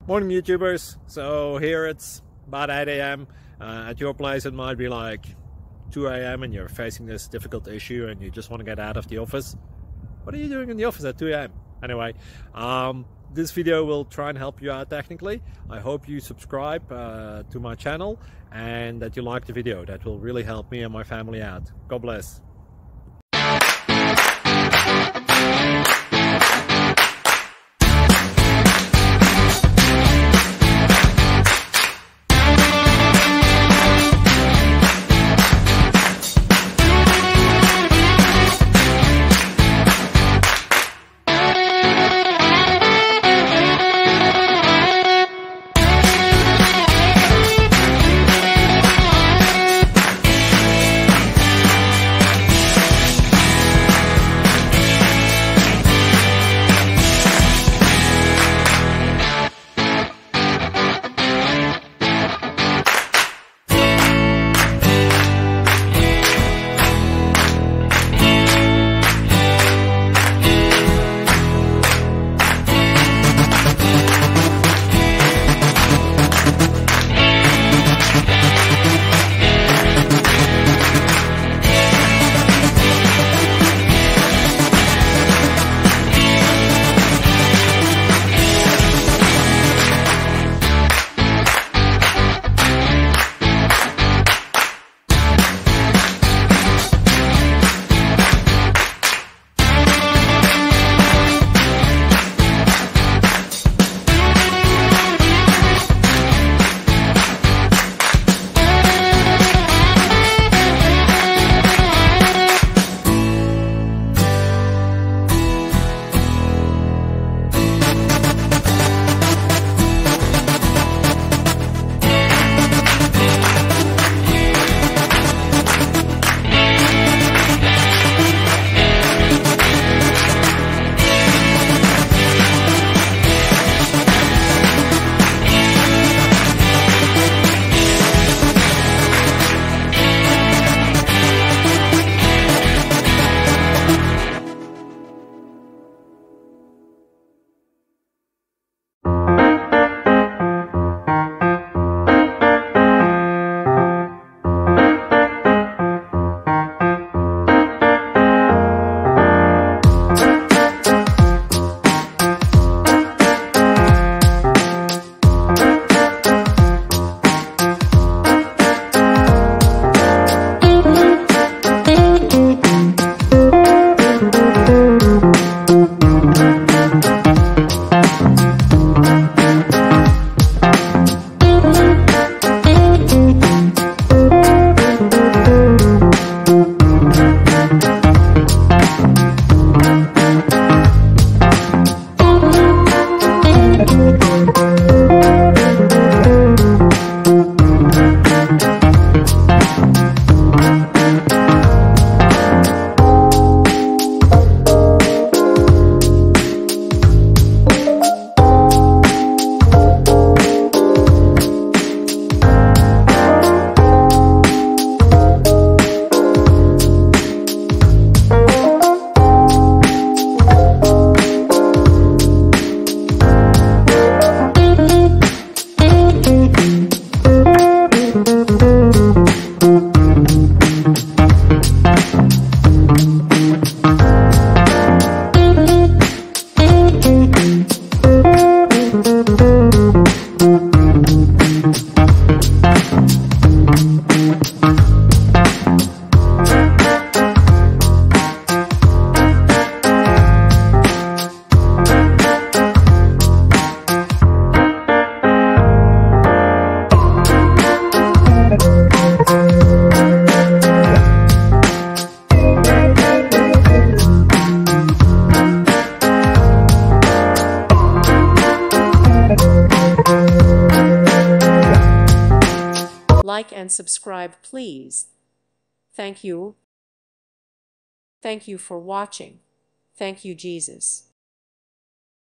Morning YouTubers. So here it's about 8 a.m. At your place it might be like 2 a.m. and you're facing this difficult issue and you just want to get out of the office. What are you doing in the office at 2 a.m.? Anyway, this video will try and help you out technically. I hope you subscribe to my channel and that you like the video. That will really help me and my family out. God bless. Like and subscribe, please. Thank you. Thank you for watching. Thank you, Jesus.